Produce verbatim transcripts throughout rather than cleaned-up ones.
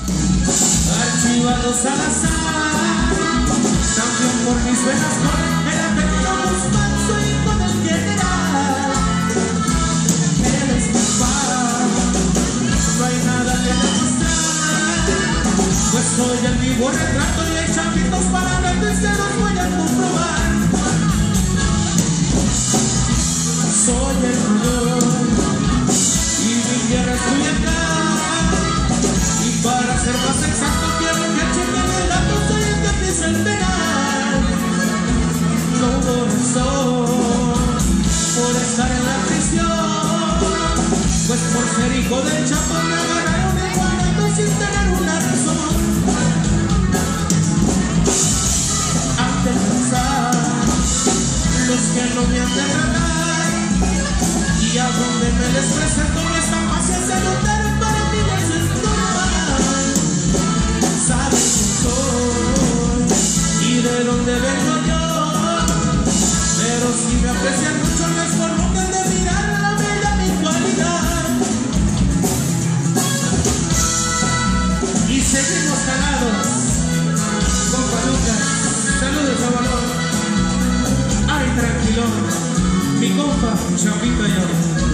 archivados al azar, también por mis venas corre el apellido Guzmán, soy hijo del general. Él es mi papá, no hay nada que demostrar, pues soy el vivo retrato y hay chapitos para ver y se los voy a comprobar. Soy el mayor y mi tierra es Culiacán. Para ser más exacto quiero que chequen el dato, soy el que empieza el penal. No hubo razón por estar en la prisión, pues por ser hijo del Chapo me agarraron el guanato sin tener una razón. Antes de pensar los que no me han de tratar, y a donde me les presento no están fáciles de notar, para mí eso es normal. Saben quién soy y de dónde vengo yo, pero si me aprecian mucho no es por lo que han de mirar la bella mi cualidad. Y seguimos calados, compa Lucas, saludos a valor. Ay, tranquilo, mi compa Chapito y yo.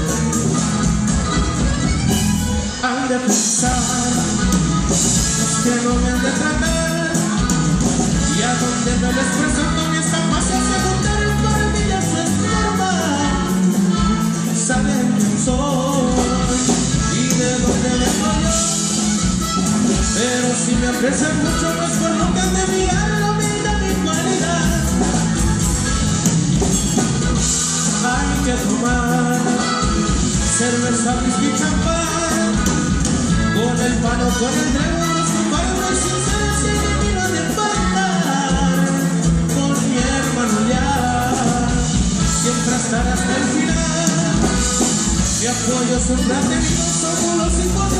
Han de pensar que no me han de tratar, y a donde me les presento ni está fácil secundar, para mí eso es normal. Saben quién soy y de dónde vengo yo, pero si me aprecian mucho no es por lo que han de mirar la humildad mi cualidad. Hay que tomar cerveza, whisky, champán, con el pano, con el trago, los compadres sinceros y mi vino de faltar. Con mi hermano ya siempre estar hasta el final, mi apoyo es un gran amigo, somos los hijos